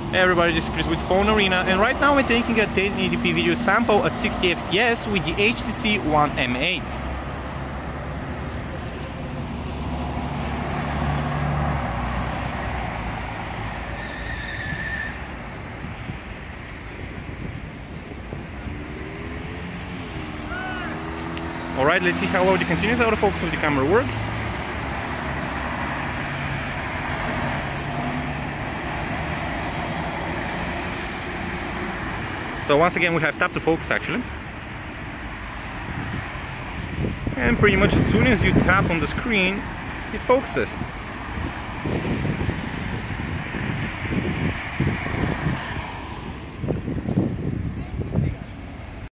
Hey everybody, this is Chris with PhoneArena, and right now we're taking a 1080p video sample at 60 FPS with the HTC One M8. Alright, let's see how well the continuous autofocus of the camera works. So once again we have tap to focus actually. And pretty much as soon as you tap on the screen, it focuses.